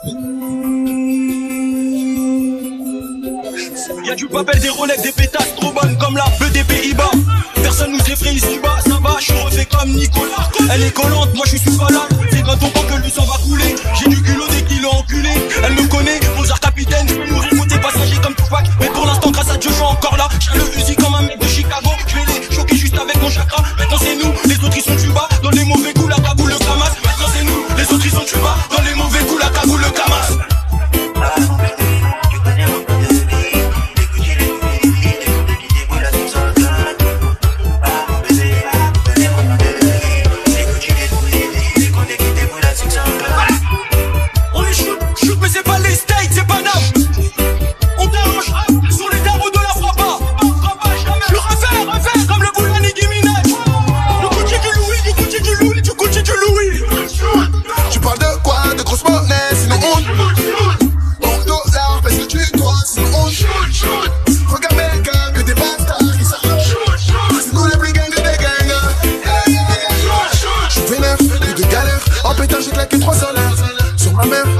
Y'a du papel, des Rolex, des pétasses trop bonnes comme la beuh des Pays-Bas. Personne nous effraie ici bas, ça va, je suis refait comme Nicolas. Elle est collante, moi je suis pas là. C'est quand on voit que lui s'en va couler. J'ai du culot dès qu'il est enculé. Elle me connaît, Mozart capitaine. Je peux mourir côté passager comme Tupac. Mais pour l'instant, grâce à Dieu, je suis encore là. J'ai le fusil comme un mec de Chicago. Je vais les choquer juste avec mon chakra. Maintenant c'est nous, les autres ils sont du bas. Dans les mauvais coups, la cagoule, le camas. Maintenant c'est nous, les autres ils sont du bas. Dans les mauvais coups, la cagoule, le camas. En pétard j'ai claqué 3 salaires sur ma mère.